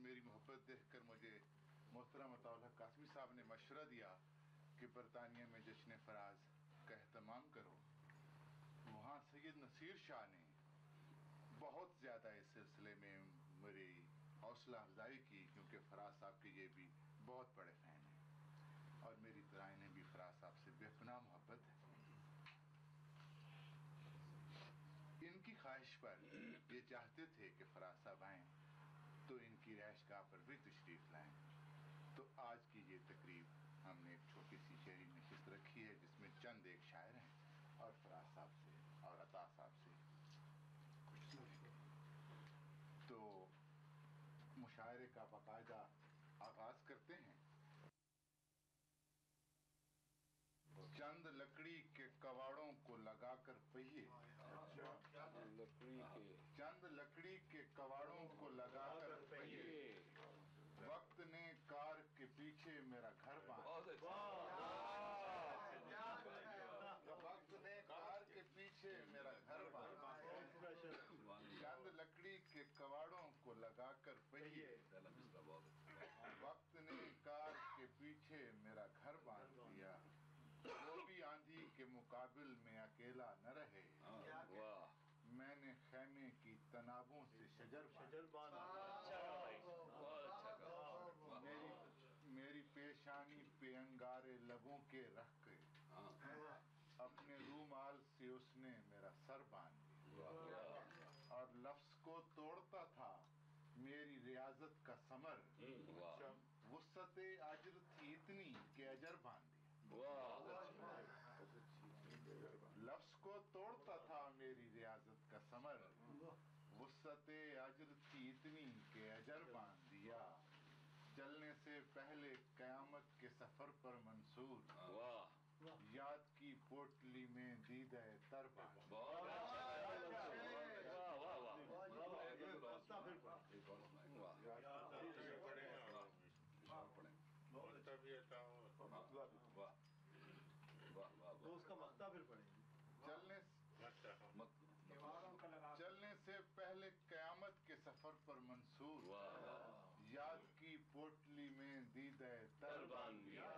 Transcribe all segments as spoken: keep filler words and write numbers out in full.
मेरी मोहब्बत देखकर मुझे मोहतरम अताउल हक कासमी साहब ने मशवरा दिया कि बरतानिया में जश्न फराज का एहतमाम करो। वहाँ सैयद नसीर शाह ने बहुत ज़्यादा इस सिलसिले में मेरी हौसला अफजाई की, क्योंकि फराज साहब के ये भी बहुत बड़े फ़ैन हैं और मेरी तरह इन्हें भी फराज साहब से बेपनाह मोहब्बत है। इनकी ख्वाहिश पर ये चाहते थे कि फराज साहब आएँ तो इनकी रहायशगाह पर भी तशरीफ़ लाएँ। तो आज की ये तकरीब हमने एक छोटी सी शेरी नशिस्त रखी है जिसमें चंद एक शायर हैं और फराज साहब से और अता साहब से कुछ। तो मुशायरे का बाकायदा आगाज़ करते हैं। चंद लकड़ी के कवाड़ों को लगाकर पहिए, लकड़ी के चंद लकड़ी के कवाड़ों को लगाकर पहिए, वक्त ने कार के पीछे मेरा घर बांधा, वक्त ने कार के पीछे मेरा घर बांधा, चंद लकड़ी के कवाड़ों को लगाकर पहिए, वक्त ने कार के पीछे मेरा घर बांध दिया। वो भी आंधी के मुकाबिल में अकेला न रहे, मैंने खैमे की तनाबों से शजर बांधा। मेरी मेरी पेशानी पे अंगारे लबों के रख के अपने रूमाल से उसने मेरा सर बांध दिया, और लफ्ज़ को तोड़ता था मेरी रियाजत का समर, वुस्सते अजर थी इतनी कि अजर बांध दिया। लफ्ज़ को तोड़ता था मेरी रियाजत का समर, वुस्सते अजर थी इतनी कि अजर बांध दिया। चलने से पहले क़यामत के सफर पर मंसूर, याद की पोटली में दीदा तर बांध। तो उसका मक्ता फिर पड़ेगी। चलने चलने से पहले क़यामत के सफर पर मंसूर, याद की पोटली में दीदा तर बांध दिया।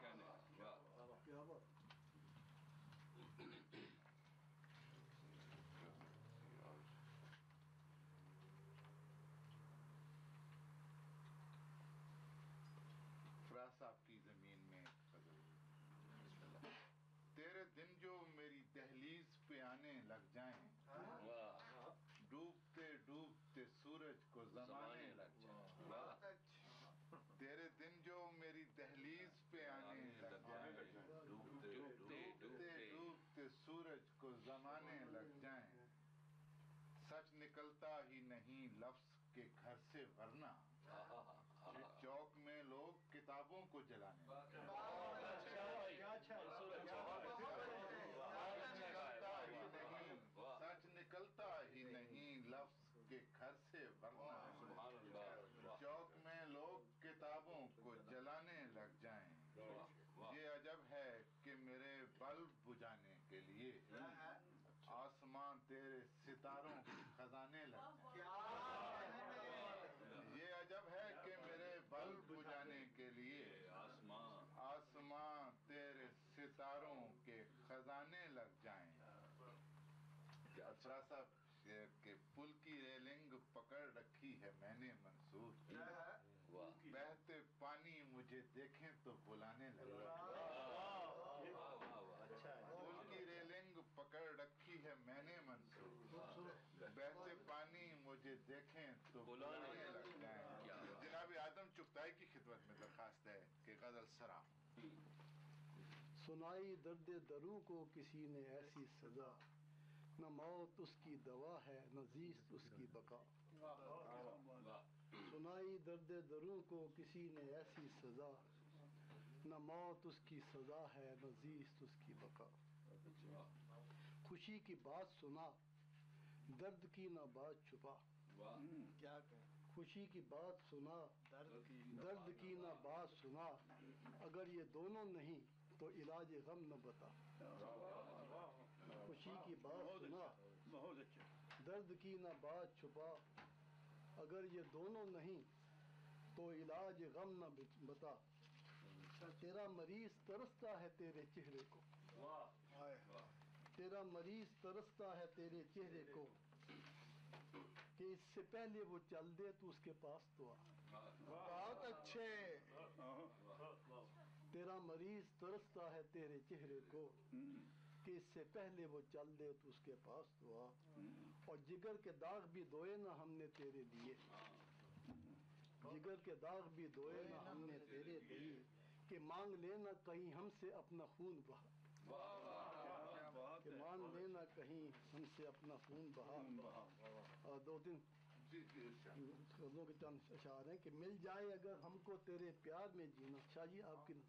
फराज साहब की ज़मीन में गज़ल। तेरे दिन जो मेरी दहलीज पे आने लग जाएं, डूबते डूबते सूरज को ज़माने लग जाएं, तेरे दिन जो मेरी दहलीज पे आने लग जाएं, डूबते डूबते सूरज को ज़माने लग जाएं, सच निकलता ही नहीं लफ्ज़ के घर से वरना चौक में लोग किताबों को जलाने लगे। सच निकलता ही नहीं लफ्ज़ के घर से वरना चौक में लोग किताबों को जलाने लग जाएं। ये अजब है कि मेरे बल्ब बुझाने के लिए आसमां तेरे सितारों के खजाने लग जाएं। ये अजब है कि मेरे बल्ब बुझाने के लिए आसमां आसमां तेरे सितारों के खजाने लग जाएं। अफरा साहब के पुल की रेलिंग पकड़ रखी है मैंने मंसूर, बहते पानी मुझे देखें तो बुलाने लगे। पुल की रेलिंग पकड़ रखी है मैंने मंसूर, बहते पानी मुझे देखें तो बुलाने लग जाएं। जनाब आदम चुगताई की खिदमत में दरखास्त है कि गजल सरा। सुनाई दर्द दरू को किसी ने ऐसी सजा, न मौत उसकी दवा है न जीस्त उसकी बका। सुनाई दर्द दरू को किसी ने ऐसी सजा, न मौत उसकी सजा है न जीस्त उसकी बका। खुशी की बात सुना दर्द की न बात छुपा, क्या कहें। खुशी की बात सुना दर्द की दर्द की न बात सुना, अगर ये दोनों नहीं तो इलाज गम न बता। खुशी की बात सुना दर्द की न बात छुपा, अगर ये दोनों नहीं تو علاج غم نہ بتا، تیرا مریض ترستا ہے تیرے چہرے کو، تیرا مریض ترستا ہے تیرے چہرے کو، کہ اس سے پہلے وہ چل دے تو اس کے پاس تو آ۔ بہت اچھے۔ تیرا مریض ترستا ہے تیرے چہرے کو، کہ اس سے پہلے وہ چل دے تو اس کے پاس تو آ، اور جگر کے داغ بھی دھوئے نہ ہم نے تیرے لیے، جگر کے داغ بھی دھوئے نہ ہم نے تیرے لیے، کہ مانگ لینا کہیں ہم سے اپنا خون بہا، کہ مانگ لینا کہیں ہم سے اپنا خون بہا۔ اور دو دن غزلوں کے چند اشعار ہیں کہ مل جائے اگر ہم کو تیرے پیار میں جینا، شاہ جی آپ کی،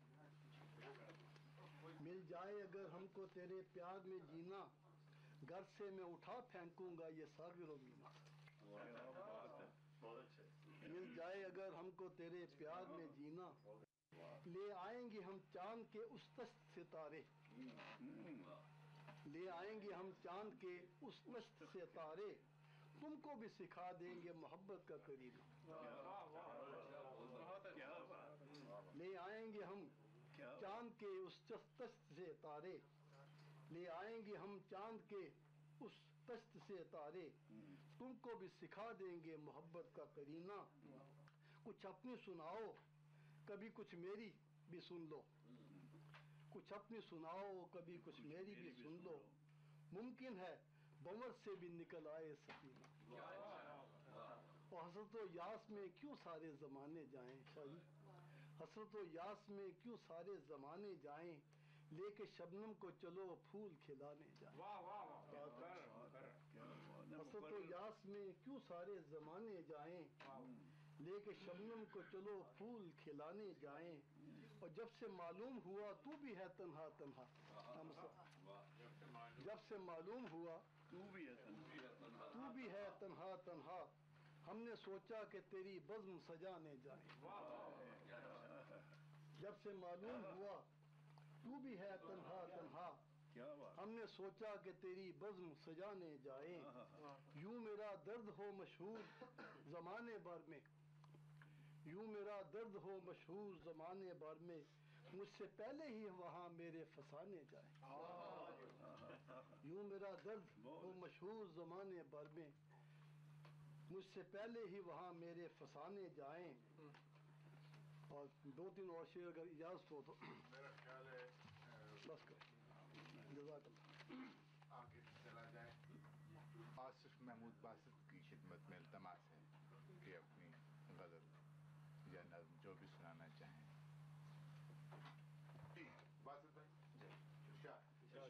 مل جائے اگر ہم کو تیرے پیار میں جینا، گھر سے میں اٹھا پھینکوں گا یہ ساغر و مینا، مل جائے اگر ہم کو تیرے پیار میں جینا، لے آئیں گے ہم چاند کے اس تشت سے تارے، لے آئیں گے ہم چاند کے اس تشت سے تارے، تم کو بھی سکھا دیں گے محبت کا قریب، لے آئیں گے ہم چاند کے اس تشت سے تارے، لے آئیں گے ہم چاند کے اس تشت سے تارے، تم کو بھی سکھا دیں گے محبت کا قرینہ، کچھ اپنی سناؤ کبھی کچھ میری بھی سن لو، کچھ اپنی سناؤ کبھی کچھ میری بھی سن لو، ممکن ہے بنور سے بھی نکل آئے سکینہ، اور حسرت و یاس میں کیوں سارے زمانے جائیں، شاہ جی حسرت و یاس میں کیوں سارے زمانے جائیں، لے کے شبنم کو چلو پھول کھلانے جائیں، حسرت و یاس میں کیوں سارے زمانے جائیں، لے کے شبنم کو چلو پھول کھلانے جائیں، اور جب سے معلوم ہوا تو بھی ہے تنہا تنہا، جب سے معلوم ہوا تو بھی ہے تنہا، تو بھی ہے تنہا تنہا، ہم نے سوچا کہ تیری بزم سجانے جائیں، جب سے معلوم ہوا تو بھی ہے تنہا تنہا، کیا بات، ہم نے سوچا کہ تیری بزم سجانے جائیں، یوں میرا درد ہو مشہور زمانے بھر میں، یوں میرا درد ہو مشہور زمانے بھر میں، مجھ سے پہلے ہی وہاں میرے فسانے جائیں، یوں میرا درد ہو مشہور زمانے بھر میں، مجھ سے پہلے ہی وہاں میرے فسانے جائیں، اور دو تین اور شعر اگر اجازت ہو تو میرا خیال ہے بس کریں، جزاک اللہ۔ آگے چلا جائے۔ آصف محمود باسط کی خدمت میں التماس ہے کہ اپنی غزل یا نظم جو بھی سنانا چاہیں۔ جی باسط بھائی، ارشاد۔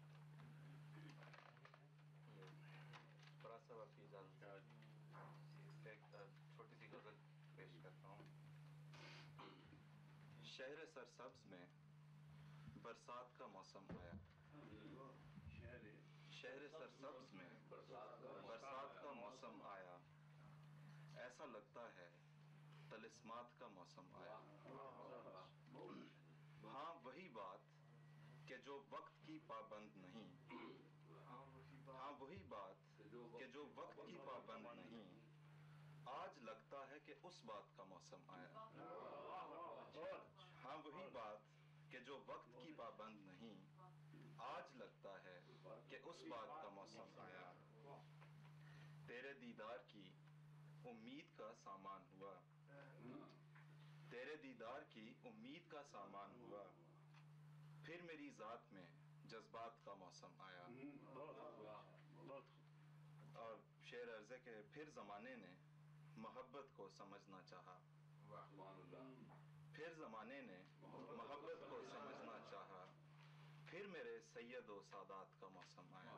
فراز صاحب آپ کی اجازت ایک چھوٹی سی غزل پیش کرتا ہوں۔ شہر سرسبز میں برسات کا موسم آیا، شہر سرسبز میں برسات کا موسم آیا، ایسا لگتا ہے طلسمات کا موسم آیا، ہاں وہی بات کہ جو وقت کی پابند نہیں، ہاں وہی بات کہ جو وقت کی پابند نہیں، آج لگتا ہے کہ اس بات کا موسم آیا، ہاں وہی بات کہ جو وقت کی پابند نہیں، آج لگتا ہے کہ اس بات کا موسم آیا، تیرے دیدار کی امید کا سامان ہوا، تیرے دیدار کی امید کا سامان ہوا، پھر میری ذات میں جذبات کا موسم آیا، اور شعر عرض ہے کہ پھر زمانے نے محبت کو سمجھنا چاہا، پھر زمانے نے محبت کو سمجھنا چاہا، پھر میرے سید و سادات کا موسم آیا،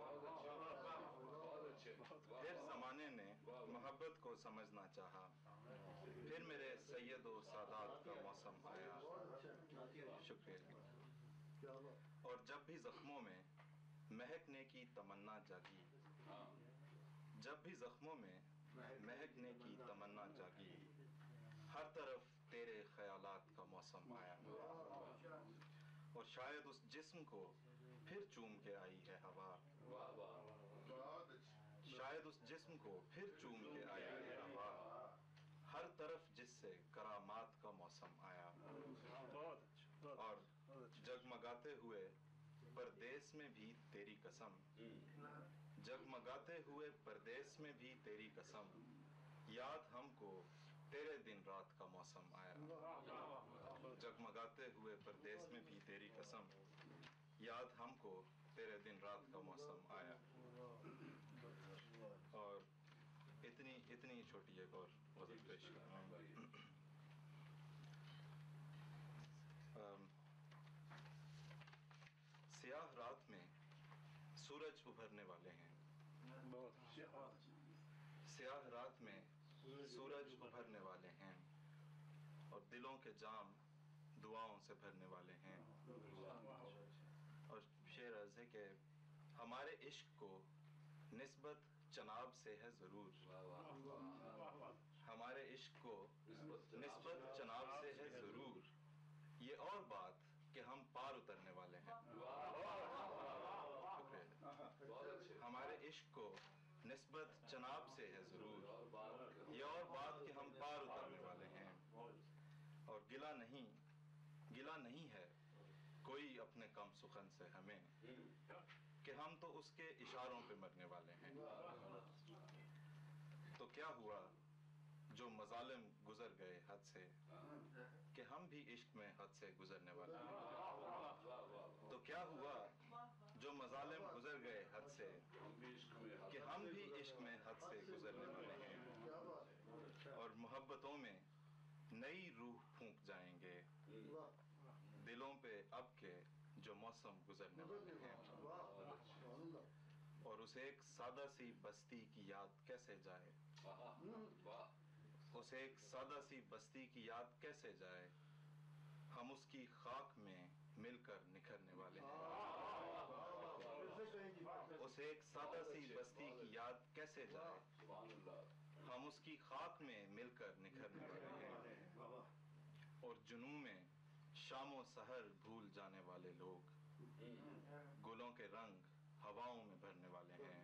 پھر زمانے نے محبت کو سمجھنا چاہا، پھر میرے سید و سادات کا موسم آیا، شکریہ۔ اور جب بھی زخموں میں مہکنے کی تمنا جاگی، جب بھی زخموں میں مہکنے کی تمنا جاگی، ہر طرف تیرے خیالات کا موسم آیا، اور شاید اس جسم کو پھر چوم کے آئی ہے ہوا، شاید اس جسم کو پھر چوم کے آئی ہے ہوا، ہر طرف جس سے کرا परदेस में भी तेरी कसम, जगमगाते हुए परदेस में भी तेरी कसम, याद हमको तेरे दिन रात का मौसम आया। जगमगाते हुए परदेस में भी तेरी कसम, याद हमको तेरे दिन रात का मौसम आया। और इतनी इतनी छोटी एक और गज़ल पेश कर रहा हूँ। सियाह रात में सूरज उभरने वाले हैं, सियाह रात में सूरज उभरने वाले हैं, और दिलों के जाम दुआओं से भरने वाले हैं। और शेर अर्ज़ है कि हमारे इश्क को निस्बत चनाब से है ज़रूर, हमारे इश्क को निस्बत चनाब से है ज़रूर, ये और बात कि हम पार उतरने वाले हैं। हमारे इश्क को निस्बत चनाब से है ज़रूर, ये और बात कि हम पार उतरने वाले हैं। और गिला नहीं गिला नहीं है कोई अपने कम सुखन से हमें, कि हम तो उसके इशारों पे मरने वाले हैं। तो क्या हुआ जो मज़ालिम गुजर गए हद से, कि हम भी इश्क में हद से गुजरने वाले हैं। तो क्या हुआ जो मज़ालिम गुजर गए हद से, कि हम भी इश्क में हद से गुजरने वाले हैं। और मोहब्बतों में नई रूह फूंक जाएंगे, दिलों पे अब के जो मौसम गुजरने वाले हैं। और उसे एक सादा सी बस्ती की याद कैसे जाए, उसे एक सादा सी बस्ती की याद कैसे जाए, हम उसकी खाक में मिलकर निखरने वाले हैं। उसे एक सादा सी बस्ती की याद कैसे जाए, हम उसकी खाक में मिलकर निखरने वाले हैं। और जुनू में शामो सहर भूल जाने वाले लोग, गुलों के रंग हवाओं में भरने वाले हैं।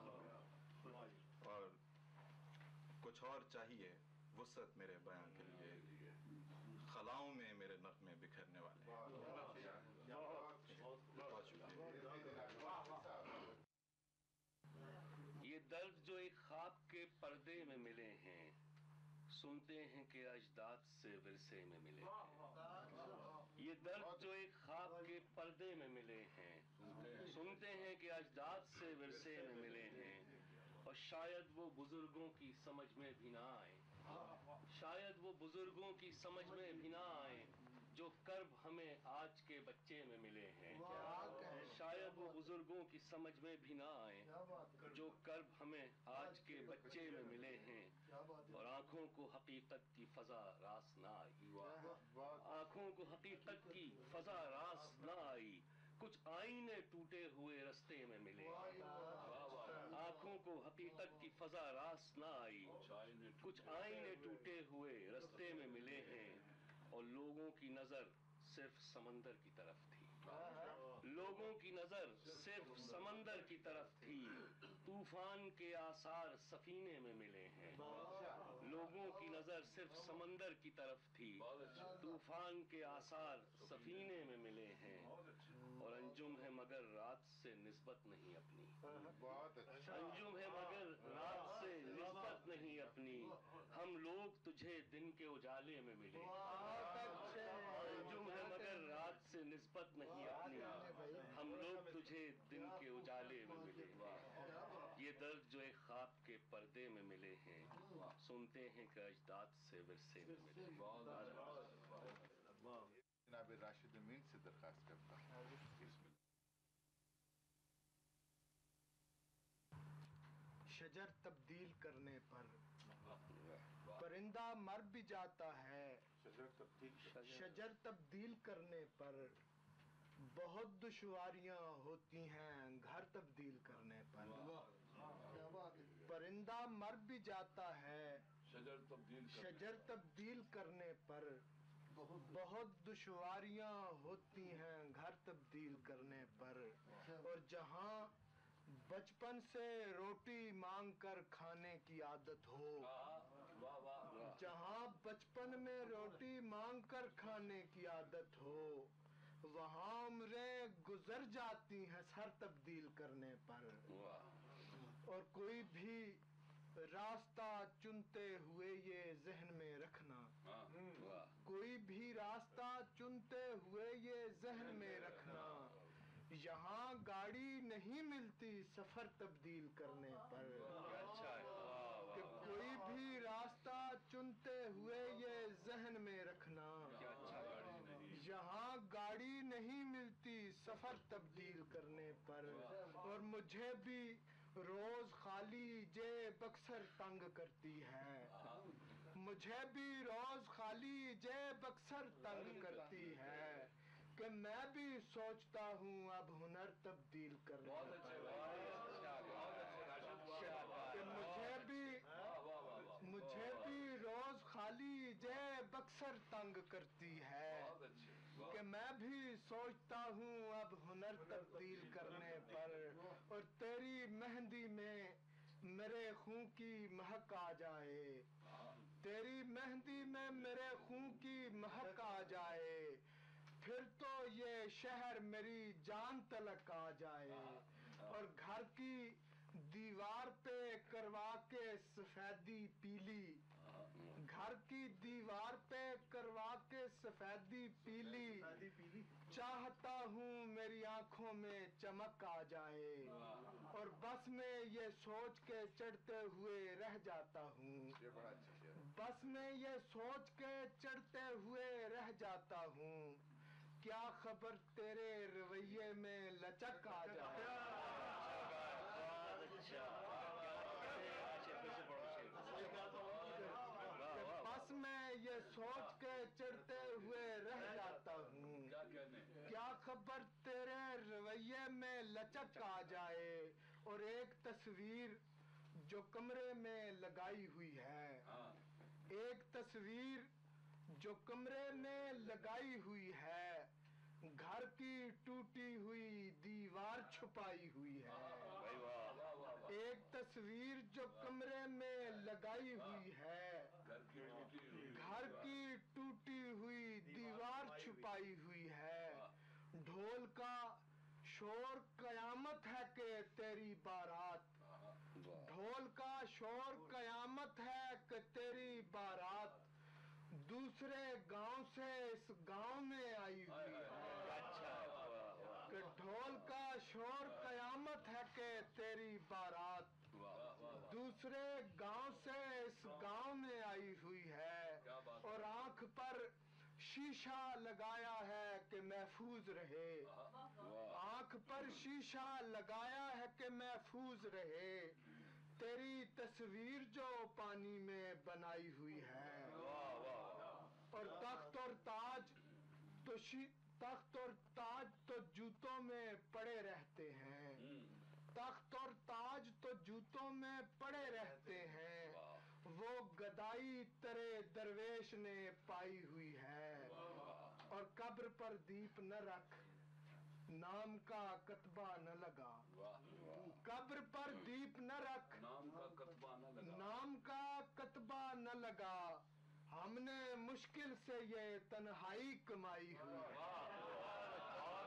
और कुछ और चाहिए वुसअत मेरे बयां के लिए, खलाओं में मेरे नग़्मे बिखरने वाले हैं। बहुत शुक्रिया। ये दर्द जो एक ख्वाब के पर्दे में मिले हैं, सुनते हैं कि अजदाद से विरसे में मिले हैं। ये दर्द जो एक ख्वाब के पर्दे में मिले हैं, सुनते हैं कि अजदाद से विरसे में मिले हैं। और शायद वो बुजुर्गों की समझ में भी ना आए, शायद वो बुजुर्गों की समझ में भी ना आए, जो कर्ब हमें आज के बच्चे में मिले हैं। शायद वो बुजुर्गों की समझ में भी ना आए, जो कर्ब हमें आज के बच्चे में मिले हैं। और आंखों को हकीकत की फजा रास ना आई, आंखों को हकीकत की फजा रास ना आई, कुछ आईने टूटे हुए रास्ते में मिले। आंखों को हकीकत की फजा रास ना आई, कुछ आईने टूटे हुए रास्ते में मिले हैं। और लोगों की नजर सिर्फ समंदर की तरफ थी, लोगों की नजर सिर्फ समंदर की तरफ थी, तूफान के आसार सफीने में मिले हैं। लोगों की नजर सिर्फ समंदर की तरफ थी, तूफान के आसार सफीने में मिले हैं। और अंजुम है मगर रात से निस्बत नहीं अपनी, अंजुम है मगर रात से निस्बत नहीं अपनी, हम लोग तुझे दिन के उजाले में मिले। अंजुम है मगर रात से निस्बत नहीं अपनी, हम लोग तुझे दिन के उजाले में मिले। ये दर्द जो एक ख्वाब के पर्दे में मिले हैं, सुनते हैं कि अजदाद से विरसे में मिले। जनाब राशिद अमीन से दरखास्त करता हूँ। शजर तब्दील करने पर परिंदा मर भी जाता है, शजर तब्दील करने पर बहुत दुश्वारियां होती हैं घर तब्दील करने पर। परिंदा मर भी जाता है शजर तब्दील शजर तब्दील करने पर बहुत दुश्वारियां होती हैं घर तब्दील करने पर। और जहां बचपन से रोटी मांग कर खाने की आदत हो, जहां बचपन में रोटी मांग कर खाने की आदत हो, وہاں عمریں گزر جاتی ہیں سر تبدیل کرنے پر، اور کوئی بھی راستہ چنتے ہوئے یہ ذہن میں رکھنا، کوئی بھی راستہ چنتے ہوئے یہ ذہن میں رکھنا، یہاں گاڑی نہیں ملتی سفر تبدیل کرنے پر، کہ کوئی بھی راستہ چنتے ہوئے یہ ذہن میں رکھنا، یہاں گاڑی نہیں ملتی سفر تبدیل کرنے پر، اور مجھے بھی روز خالی جیب اکثر تنگ کرتی ہے، مجھے بھی روز خالی جیب اکثر تنگ کرتی ہے، کہ میں بھی سوچتا ہوں اب ہنر تبدیل کرنے پر، کہ مجھے بھی مجھے بھی روز خالی جیب اکثر تنگ کرتی ہے، کہ میں بھی سوچتا ہوں اب ہنر تبدیل کرنے پر، اور تیری مہندی میں میرے خون کی مہک آ جائے، تیری مہندی میں میرے خون کی مہک آ جائے، پھر تو یہ شہر میری جان تلک آ جائے، اور گھر کی دیوار پہ کروا کے سفیدی پیلی، گھر کی دیوار پہ کروا کے سفیدی پیلی، چاہتا ہوں میری آنکھوں میں چمک آ جائے، اور بس میں یہ سوچ کے چڑھتے ہوئے رہ جاتا ہوں، بس میں یہ سوچ کے چڑھتے ہوئے رہ جاتا ہوں، کیا خبر تیرے رویے میں لچک آ جائے، بس میں یہ سوچ کے چڑھتے ہوئے رہ جاتا ہوں، کیا خبر تیرے رویے میں لچک آ جائے، اور ایک تصویر جو کمرے میں لگائی ہوئی ہے، ایک تصویر جو کمرے میں لگائی ہوئی ہے، گھر کی ٹوٹی ہوئی دیوار چھپائی ہوئی ہے، ایک تصویر جو کمرے میں لگائی ہوئی ہے، گھر کی ٹوٹی ہوئی دیوار چھپائی ہوئی ہے، ڈھول کا شور قیامت ہے کہ تیری بارات، ڈھول کا شور قیامت ہے کہ تیری بارات دوسرے گاؤں سے اس گاؤں میں آئی ہوئی ہے، کہ ڈھول کا شور قیامت ہے کہ تیری بارات دوسرے گاؤں سے اس گاؤں میں آئی ہوئی ہے، اور آنکھ پر شیشہ لگایا ہے کہ محفوظ رہے، آنکھ پر شیشہ لگایا ہے کہ محفوظ رہے، تیری تصویر جو پانی میں بنائی ہوئی ہے، اور تخت اور تاج تو شی تخت اور تاج تو جوتوں میں پڑے رہتے ہیں، تخت اور تاج تو جوتوں میں پڑے رہتے ہیں، وہ گدائی ترے درویش نے پائی ہوئی ہے، اور قبر پر دیپ نہ رکھ نام کا کتبہ نہ لگا، قبر پر دیپ نہ رکھ نام کا کتبہ نہ لگا، ہم نے مشکل سے یہ تنہائی کمائی ہوئی ہے،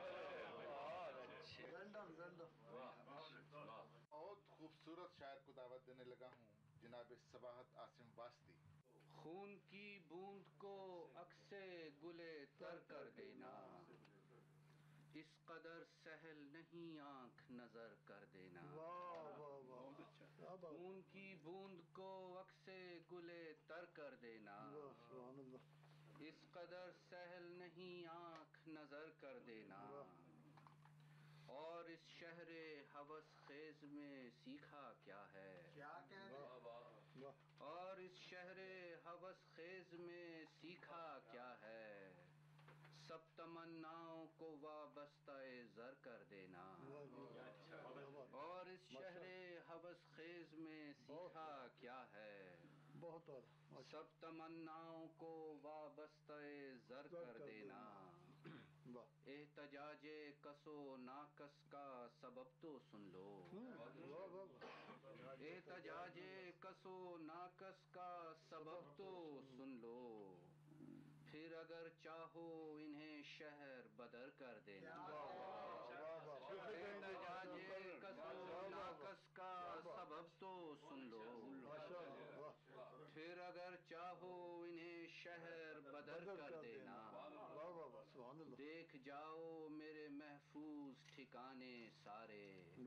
بہت خوبصورت شاعر کو دعوت دینے لگا ہوں، جناب صباحت عاصم واسطی۔ خون کی بوند کو عکسِ گلے تر کر دینا، اس قدر سہل نہیں آنکھ نظر کر دینا، واہ واہ واہ، خون کی بوند کو عکسِ گلے تر کر دینا، سبحان اللہ، اس قدر سہل نہیں آنکھ نظر کر دینا، اور اس شہر ہوس خیز میں سیکھا کیا ہے، اور اس شہر ہوس خیز میں سیکھا کیا ہے، سب تمناؤں کو وابستہ زر کر دینا، اور اس شہر ہوس خیز میں سیکھا کیا ہے، بہت اعلیٰ، سب تمناؤں کو وابستہ زر کر دینا، احتجاج کس و ناکس کا سبب تو سن لو، احتجاج کس و ناکس کا سبب تو سن لو، پھر اگر اگر چاہو انہیں شہر بدر کر دینا احتجاج کسر و ناقص کا سبب تو سن لو پھر اگر چاہو انہیں شہر بدر کر دینا دیکھ جاؤ میرے محفوظ ٹھکانے سارے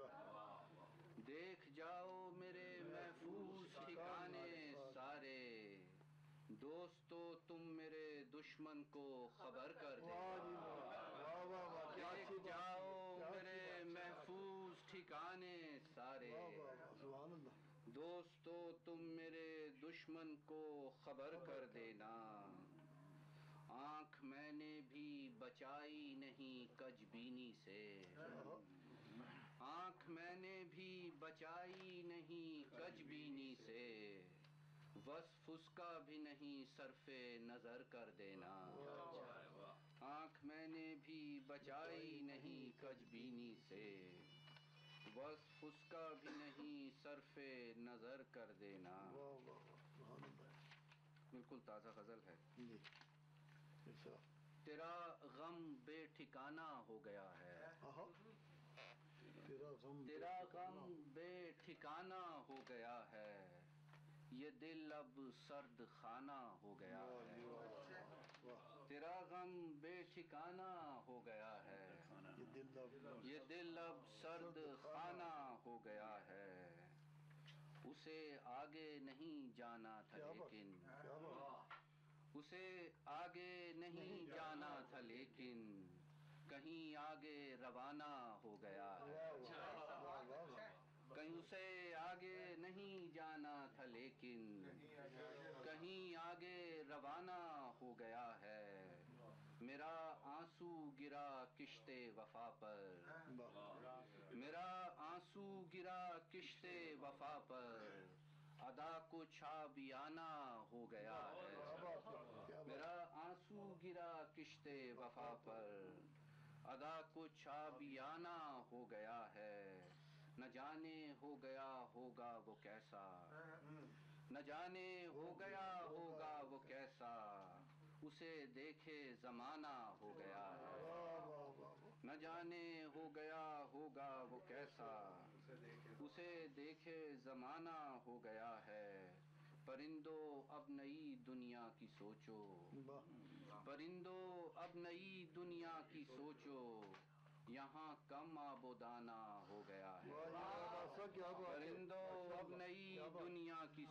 دیکھ جاؤ میرے محفوظ ٹھکانے سارے دوستو تم میرے دشمن کو خبر کر دینا دیکھ جاؤ میرے محفوظ ٹھکانے سارے دوستو تم میرے دشمن کو خبر کر دینا آنکھ میں نے بھی بچائی نہیں کج بینی سے آنکھ میں نے بھی بچائی نہیں کج بینی سے وصف اس کا بھی نہیں صرف نظر کر دینا آنکھ میں نے بھی بچائی نہیں کج بینی سے وصف اس کا بھی نہیں صرف نظر کر دینا بالکل تازہ غزل ہے تیرا غم بے ٹھکانہ ہو گیا ہے تیرا غم بے ٹھکانہ ہو گیا ہے یہ دل اب سرد خانہ ہو گیا ہے تیرا غم بے ٹھکانہ ہو گیا ہے یہ دل اب سرد خانہ ہو گیا ہے اسے آگے نہیں جانا تھا لیکن اسے آگے نہیں جانا تھا لیکن کہیں آگے روانہ ہو گیا ہے کہیں اسے آگے نہیں جانا تھا لیکن کہیں آگے روانہ ہو گیا ہے میرا آنسو گرا کشت وفا پر میرا آنسو گرا کشت وفا پر ادا کو چھابیانہ ہو گیا ہے میرا آنسو گرا کشت وفا پر ادا کو چھابیانہ ہو گیا ہے نہ جانے ہو گیا ہوگا وہ کیسا نہ جانے ہو گیا ہوگا وہ کیسا اسے دیکھے زمانہ ہو گیا ہے نہ جانے ہو گیا ہوگا وہ کیسا اسے دیکھے زمانہ ہو گیا ہے پرندو اب نئی دنیا کی سوچو پرندو اب نئی دنیا کی سوچو یہاں کم آب و دانہ ہو گیا ہے پرندو اب نئی دنیا کی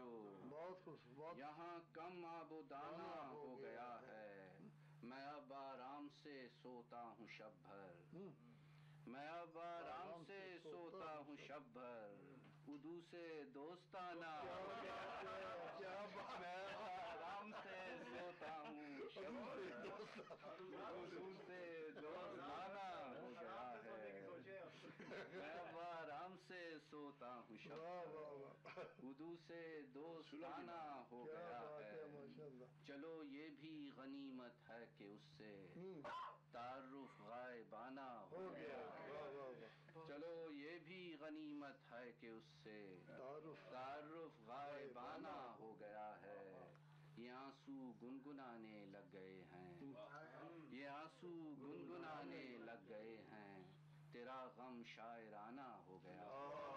سوچو یہاں کم آب و دانہ ہو گیا ہے میں اب آرام سے سوتا ہوں شب بھر میں اب آرام سے سوتا ہوں شب بھر اردو سے دوستانہ ہو گیا ہے میں اب آرام سے سوتا ہوں شب بھر اردو سے دوستانہ ہو گیا ہے میں اب آرام سے سوتا ہوں شب اردو سے دوستانہ ہو گیا ہے چلو یہ بھی غنیمت ہے کہ اس سے تعارف غائبانہ ہو گیا ہے چلو یہ بھی غنیمت ہے کہ اس سے تعارف غائبانہ ہو گیا ہے یہ آنسو گنگنانے لگ گئے ہیں یہ آنسو گنگنانے لگ گئے ہیں تیرا غم شاعرانہ ہو گیا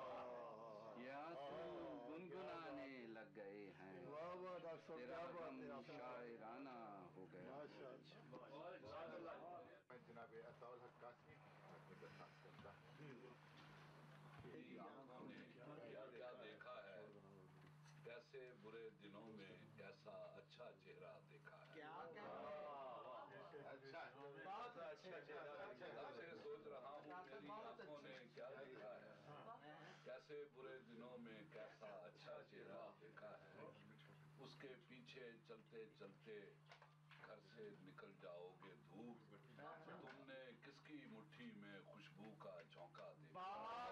یہ آنسو گنگنانے لگ گئے ہیں تیرا غم شاعرانہ ہو گیا میں جناب عطاء الحق قاسمی کی درخواست کرتا ہوں آنکھوں نے کیا کیا دیکھا ہے کیسے برے دنوں میں کیسا اچھا چہرہ دیکھا ہے اچھا تب سے سوچ رہا ہوں میری آنکھوں نے کیا دیکھا ہے کیسے برے دنوں میں کیسا اچھا چہرہ دیکھا ہے اس کے پیچھے چلتے چلتے گھر سے نکل جاؤ گے دھوپ تم نے کس کی مٹھی میں خوشبو کا جھونکا دیکھا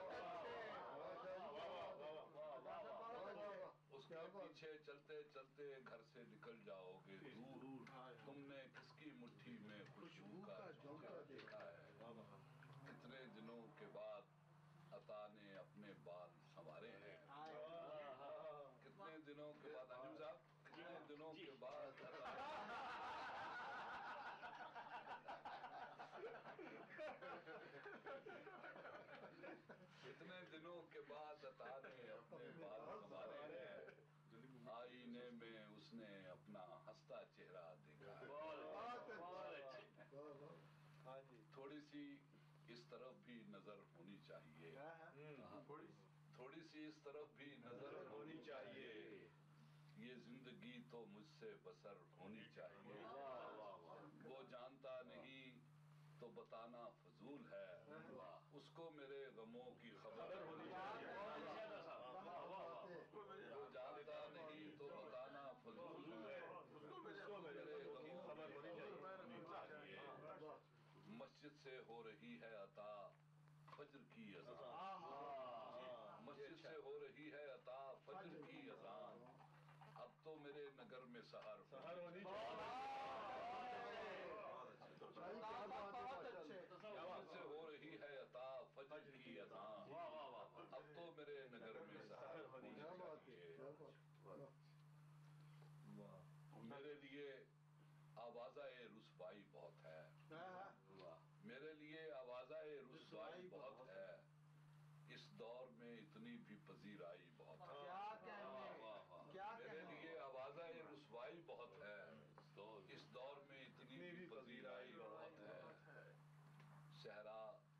اس کے پیچھے چلتے چلتے گھر سے نکل جاؤ گے دور تم نے کس کی مٹھی میں خوشبو کا جھونکا دیکھا ہے کتنے دنوں کے بعد عطا نے اپنے بال سنوارے ہیں کتنے دنوں کے بعد عالم صاحب کتنے دنوں کے بعد عطا जिसने अपना हंसता चेहरा देखा है। थोड़ी सी इस तरफ भी नजर होनी चाहिए, थोड़ी सी इस तरफ भी नजर होनी चाहिए, ये जिंदगी तो मुझसे बसर होनी चाहिए। वो जानता नहीं तो बताना फजूल है, उसको मेरे गमों की खबर होनी चाहिए। वो जानता नहीं तो बताना फजूल है, उसको मेरे गमों की खबर होनी चाहिए। मस्जिद से हो रही है अता फज्र की अज़ान, मस्जिद से हो रही है अता फज्र की अज़ान, अब तो मेरे नगर में सहर होनी चाहिए। मस्जिद से हो रही है अता फज्र की अज़ान, अब तो मेरे नगर में सहर होनी चाहिए। मेरे लिए आवाज़ाए रुसवाई बहुत है, मेरे लिए आवाज़ाए रुसवाई बहुत है, इस दौर में इतनी भी पजीराई बहुत है। मेरे लिए आवाज़ाए रुसवाई बहुत है, इस दौर में इतनी भी पजीराई बहुत है। सहरा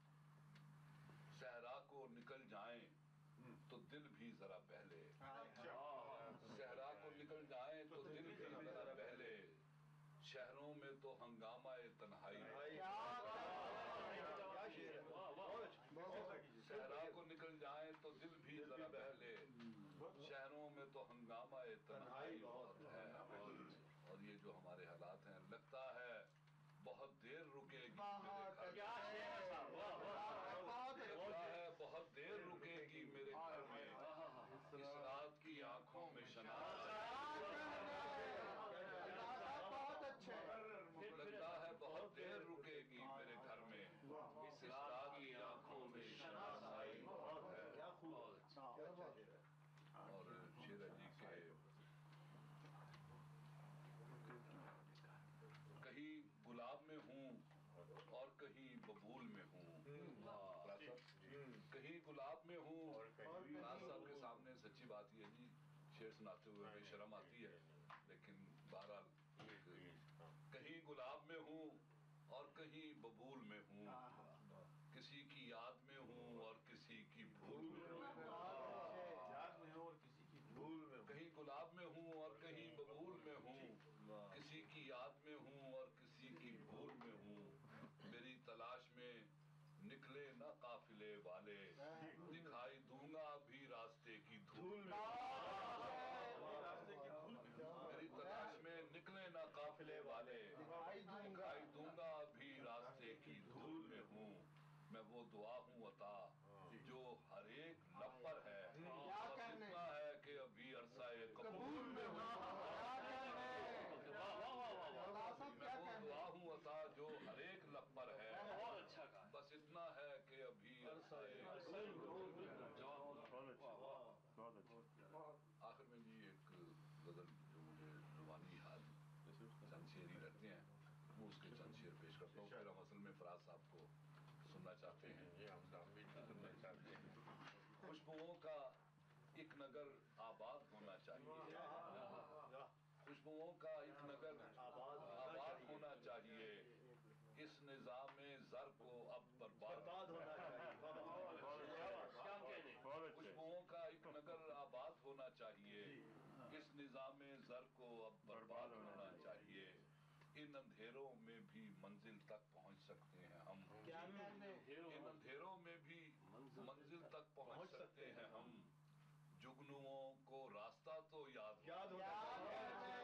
सहरा को निकल जाएं तो दिल भी जरा बहले, सहरा को निकल जाएं तो दिल भी जरा बहले, शहरों में तो हंगामा तन्हाई। सहरा को निकल जाएं तो दिल भी जरा बहले, शहरों में तो हंगामा तन्हाई बहुत है। और ये जो हमारे हालात हैं, लगता है बहुत देर रुकेगी मेरे घर में, लगता है बहुत देर रुकेगी मेरे घर में, इस रात की आंखों में शनाज़, लगता है बहुत देर रुकेगी मेरे घर में, इस रात की आंखों में शनाज़ाई बहुत है। और शेर जी के कहीं गुलाब में हूँ और कहीं बबूल में हूँ, कहीं गुलाब में हूँ। राज साहब के सामने सच्ची बात ये जी, शेर सुनाते हुए बेशर्म आती है, लेकिन बहरहाल कहीं गुलाब में हूँ और कहीं बबूल में हूँ, किसी की याद में हूँ और किसी की भूल में हूँ, कहीं गुलाब में हूँ और कहीं बबूल में हूँ, किसी की याद में हूँ और किसी की भूल में हूँ। मेरी तलाश में निकले न काफिले वाले, दिखाई दूंगा भी रास्ते की धूल में। मेरी तलाश में निकले न काफिले वाले, दिखाई दूंगा भी रास्ते की धूल में हूँ। मैं वो दुआ हूँ अता जो हर एक लब पर है, बस इतना है कि अभी अरसा कबूल में हूँ। मैं वो दुआ हूँ अता जो हर एक लब पर है, बस इतना है कि अभी अरसा कबूल में हूँ। आखिर में जी एक गजल जो मुझे जुबानी हाल चंद शेर ही रहते हैं, वो उसके चंद शेर पेश करता हूँ। फिर हम असल में फराज साहब को सुनना चाहते हैं। खुशबुओं का एक नगर आबाद होना चाहिए, खुशबुओं का एक नगर आबाद होना चाहिए, इस निजाम जर को अब बर्बाद होना चाहिए। खुशबुओं का एक नगर आबाद होना चाहिए, इस निजाम जर को अब बर्बाद होना चाहिए। इन अंधेरों में भी मंजिल तक पहुंच सकते हैं हम, इन अंधेरों में भी मंजिल तक पहुंच सकते हैं हम, जुगनुओं को रास्ता तो याद याद होना चाहिए।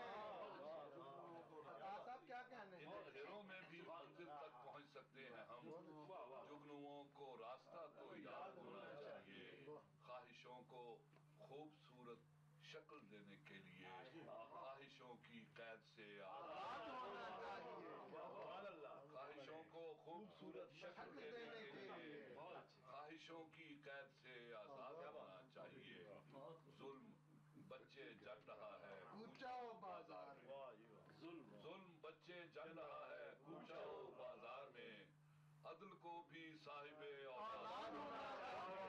इन अंधेरों में भी मंजिल तक पहुंच सकते हैं हम, जुगनुओं को रास्ता तो याद होना चाहिए। ख्वाहिशों को खूबसूरत शक्ल देने के लिए, ख्वाहिशों की कैद से आजाद होना चाहिए। ख्वाहिशों को खूबसूरत शक्ल देने के लिए, ख्वाहिशों की कैद से आजाद होना चाहिए। जुल्म बच्चे जन रहा है कूचाओ बाजार में, जुल्म बच्चे जन रहा है कूचाओ बाजार में, अदल को भी साहिबे औकात होना चाहिए।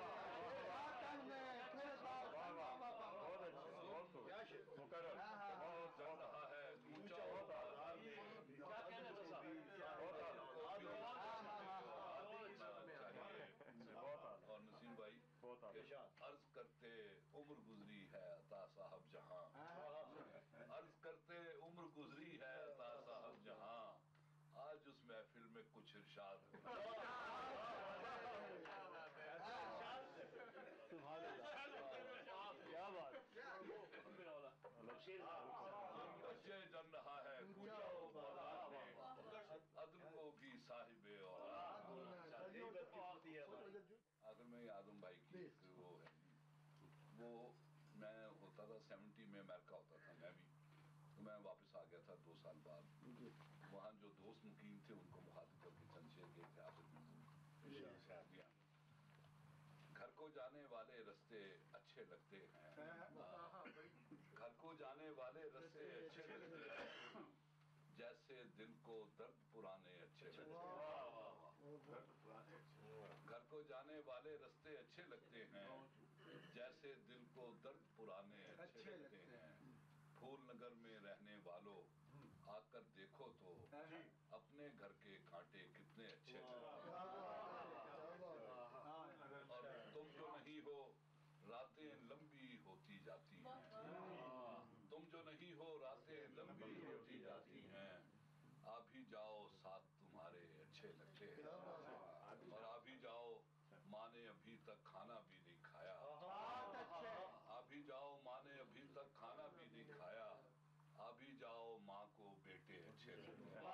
इरशाद है। क्या बात बच्चे जन रहा है पूछो मौला ने अदल को भी साहिबे औलाद। आखिर में आदम भाई की एक वो है, वो मैं होता था सेवेंटी में अमेरिका होता था मैं भी, तो मैं वापस आ गया था दो साल बाद। वहाँ जो दोस्त मुकीम थे उनको मुखातिब करके चंद शेर के थे आफिद महमूद। घर को जाने वाले रास्ते अच्छे लगते हैं, घर को जाने वाले रास्ते अच्छे लगते हैं, जैसे दिल को दर्द पुराने अच्छे लगते हैं। घर को जाने वाले रास्ते अच्छे लगते हैं, जैसे दिल को दर्द पुराने अच्छे लगते हैं। फूल नगर में रहने वालों आकर देखो तो अपने घर के कांटे कितने अच्छे लगते हैं। और तुम जो नहीं हो रातें लंबी होती जाती हैं, तुम जो नहीं हो रातें लंबी होती जाती हैं, आ भी जाओ साथ तुम्हारे अच्छे लगते हैं। और आ भी जाओ माँ ने अभी तक खाना भी नहीं खाया, आ भी जाओ माँ ने अभी तक खाना भी नहीं खाया, आ भी जाओ माँ को बेटे अच्छे लगते हैं।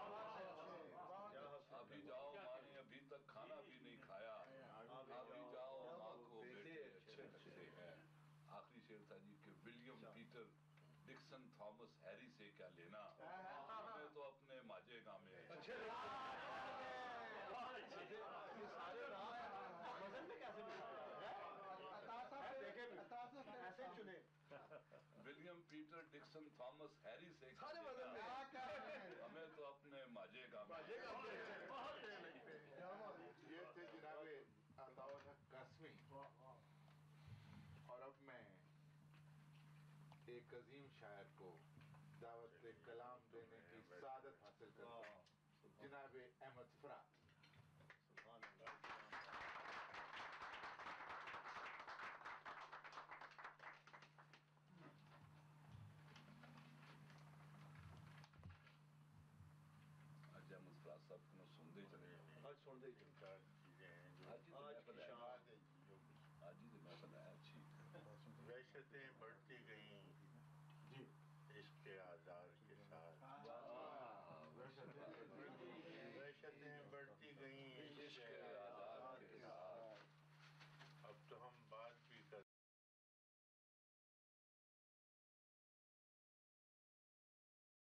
आ भी जाओ माँ ने अभी तक खाना भी नहीं खाया, आ भी जाओ माँ को बेटे अच्छे लगते हैं। आखिरी शेर था जी कि William Peter Dixon Thomas Harry से क्या लेना, हमें तो अपने माजे गाँव में अच्छे लगते हैं। William Peter Dixon Thomas Harry से क्या लेना, हमें तो अपने माजे गाँव में। ये थे जनाबे अताउल हक कासमी। और अब मैं एक अजीम शायर को दावत कलाम देने की सादत हासिल करता हूँ, जनाबे अहमद फरात। आज अहमद फरात साहब को सुनते चले, आज सुनते ही चार चीजें हैं जो आज आज की शान है, जो आज ही तो मैं बनाया अच्छी वहशतें बढ़ती